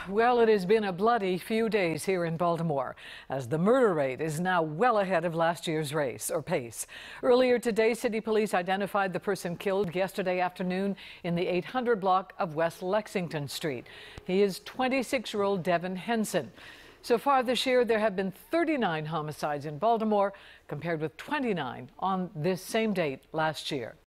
Well, it has been a bloody few days here in Baltimore, as the murder rate is now well ahead of last year's pace. Earlier today, city police identified the person killed yesterday afternoon in the 800 block of West Lexington Street. He is 26-year-old Devin Henson. So far this year, there have been 39 homicides in Baltimore, compared with 29 on this same date last year.